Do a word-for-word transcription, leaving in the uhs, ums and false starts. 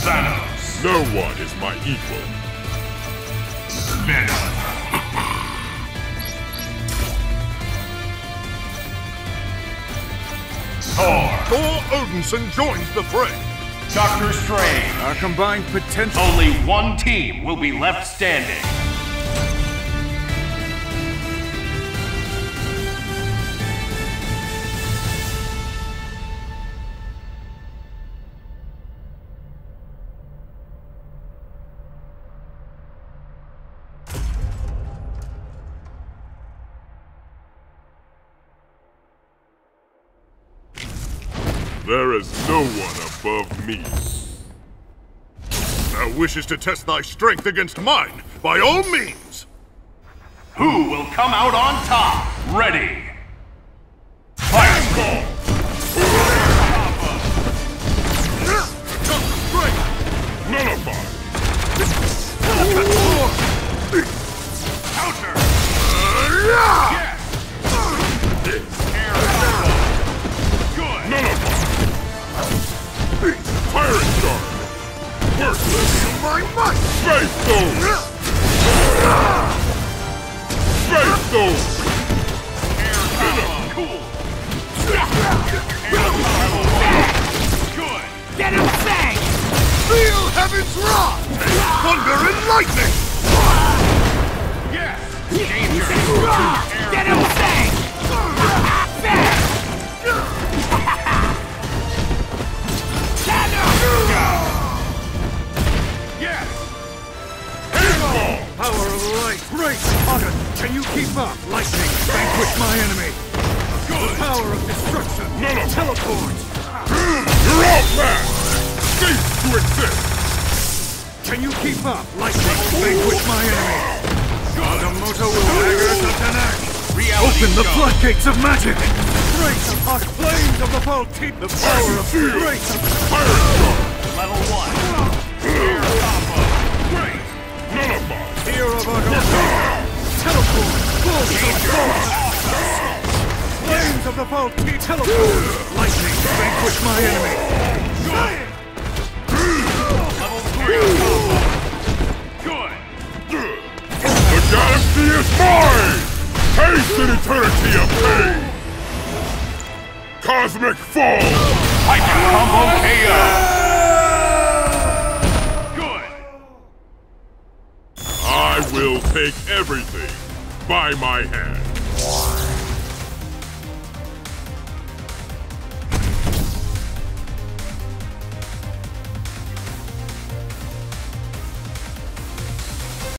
Thanos. No one is my equal. Venom. Thor. Thor Odinson joins the fray. Doctor Strange. Our combined potential. Only one team will be left standing. There is no one above me. Thou wishes to test thy strength against mine, by all means! Who will come out on top? Ready! Fireball! Nullify! Counter! Yes! Air combo! Good! Nullify! Pirate Guard! Worthless! My might! Space Zone! Space Zone! Air combo! Cool! Air combo! Good! Get him sank! Feel heaven's wrath! Thunder and lightning! Yes! Danger! Get him sank! Yes! Handball! Power of light. Great! Otter, can you keep up? Lightning, vanquish my enemy. The power of destruction. No, no. Teleport. You're outmatched! Cease to exist! Can you keep up? Lightning, vanquish my enemy. Agamotto will dagger to Tanak. Reality Open the show. floodgates of magic. Great hot flames of the Voltite. The power of great. Pirate Guard! Level one. Air combo. Great. Nullify! Fear of Agamotto. Teleport. Bolts of Thor. Flames of the Voltite. Teleport. Lightning, vanquish my enemy. Good. Level three combo. Good. The galaxy is mine! Haste and eternity of pain! Cosmic Fall! Hyper combo K O. Good. I will take everything by my hand.